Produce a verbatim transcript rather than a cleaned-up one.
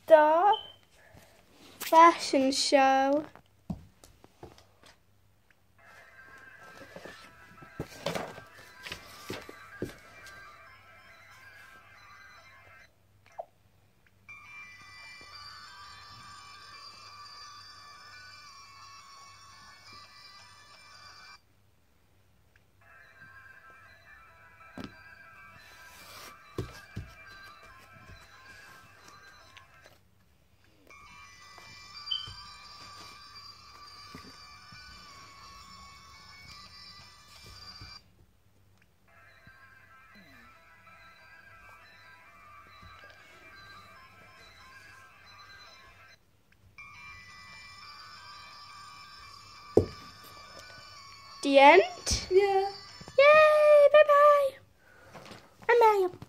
star fashion show. The end? Yeah. Yay! Bye bye. I'm Maya.